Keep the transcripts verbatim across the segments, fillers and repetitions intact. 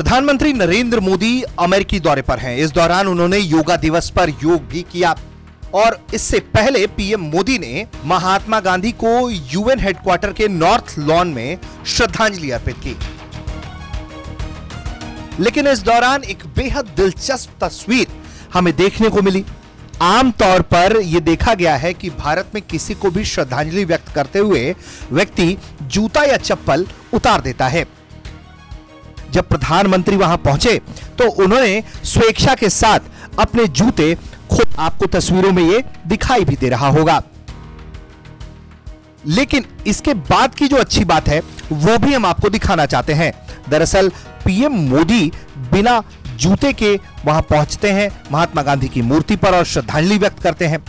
प्रधानमंत्री नरेंद्र मोदी अमेरिकी दौरे पर हैं। इस दौरान उन्होंने योगा दिवस पर योग भी किया और इससे पहले पीएम मोदी ने महात्मा गांधी को यूएन हेडक्वार्टर के नॉर्थ लॉन में श्रद्धांजलि अर्पित की। लेकिन इस दौरान एक बेहद दिलचस्प तस्वीर हमें देखने को मिली। आमतौर पर यह देखा गया है कि भारत में किसी को भी श्रद्धांजलि व्यक्त करते हुए व्यक्ति जूता या चप्पल उतार देता है। जब प्रधानमंत्री वहां पहुंचे तो उन्होंने स्वेच्छा के साथ अपने जूते खुद, आपको तस्वीरों में ये दिखाई भी दे रहा होगा। लेकिन इसके बाद की जो अच्छी बात है वो भी हम आपको दिखाना चाहते हैं। दरअसल पीएम मोदी बिना जूते के वहां पहुंचते हैं महात्मा गांधी की मूर्ति पर और श्रद्धांजलि व्यक्त करते हैं।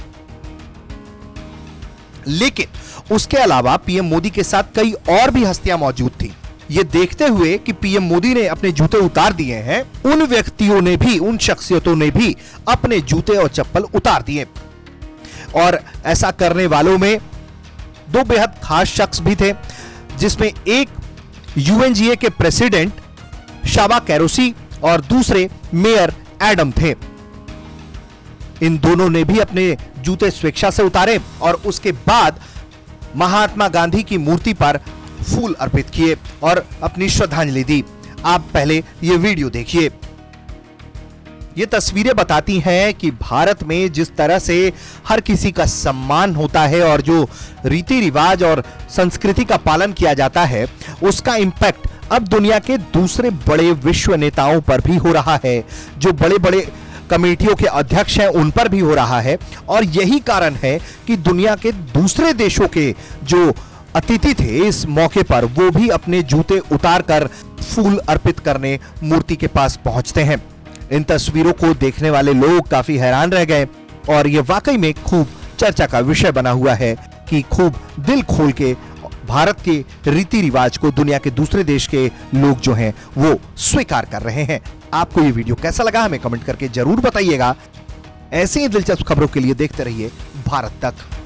लेकिन उसके अलावा पीएम मोदी के साथ कई और भी हस्तियां मौजूद थी। ये देखते हुए कि पीएम मोदी ने अपने जूते उतार दिए हैं, उन व्यक्तियों ने भी, उन शख्सियतों ने भी अपने जूते और चप्पल उतार दिए। और ऐसा करने वालों में दो बेहद खास शख्स भी थे, जिसमें एक यूएनजीए के प्रेसिडेंट शाबा कैरोसी और दूसरे मेयर एडम थे। इन दोनों ने भी अपने जूते स्वेच्छा से उतारे और उसके बाद महात्मा गांधी की मूर्ति पर फूल अर्पित किए और अपनी श्रद्धांजलि दी। आप पहले ये वीडियो देखिए। ये तस्वीरें बताती हैं कि भारत में जिस तरह से हर किसी का सम्मान होता है और जो रीति रिवाज और संस्कृति का पालन किया जाता है, उसका इंपैक्ट अब दुनिया के दूसरे बड़े विश्व नेताओं पर भी हो रहा है। जो बड़े बड़े कमेटियों के अध्यक्ष हैं उन पर भी हो रहा है। और यही कारण है कि दुनिया के दूसरे देशों के जो अतिथि थे इस मौके पर, वो भी अपने जूते उतारकर फूल अर्पित करने मूर्ति के पास पहुंचते हैं। इन तस्वीरों को देखने वाले लोग काफी हैरान रह गए और ये वाकई में खूब चर्चा का विषय बना हुआ है कि खूब दिल खोल के भारत के रीति रिवाज को दुनिया के दूसरे देश के लोग जो हैं वो स्वीकार कर रहे हैं। आपको ये वीडियो कैसा लगा हमें कमेंट करके जरूर बताइएगा। ऐसे ही दिलचस्प खबरों के लिए देखते रहिए भारत तक।